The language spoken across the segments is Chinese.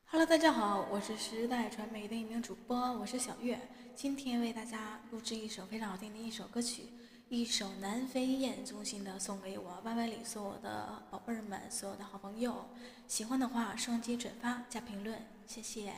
Hello， 大家好，我是时代传媒的一名主播，我是小月。今天为大家录制一首非常好听的一首歌曲，一首南飞燕，衷心的送给我歪歪里所有的宝贝儿们，所有的好朋友。喜欢的话，双击转发加评论，谢谢。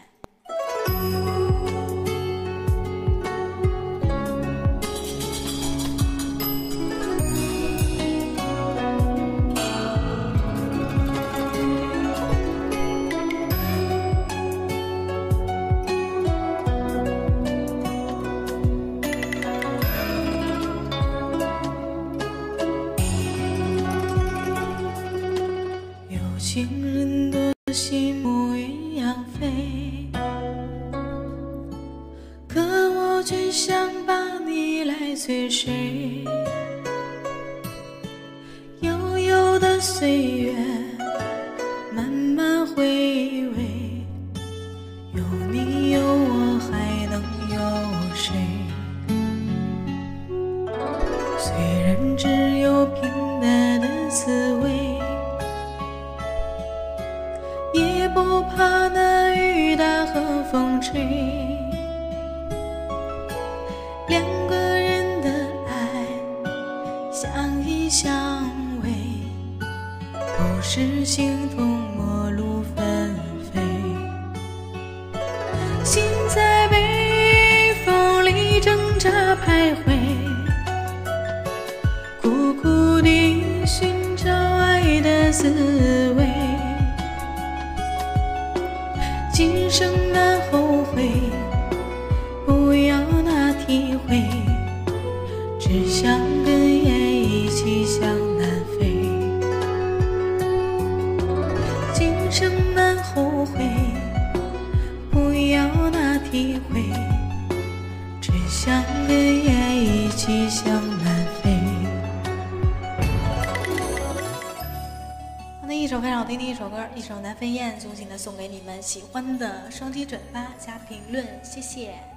情人多羡慕鸳鸯飞，可我却想把你来追随。悠悠的岁月，慢慢回味，有你有我还能有谁？虽然只有平淡的滋味，也不怕那雨打和风吹，两个人的爱相依相偎，不是形同陌路纷飞。心在北风里挣扎徘徊，苦苦地寻找爱的滋味，今生难后悔，不要那体会，只想跟雁一起向南飞。今生难后悔，不要那体会，只想跟雁一起向南飞。一首非常好听的一首歌，一首南飞燕，衷心的送给你们，喜欢的双击转发加评论，谢谢。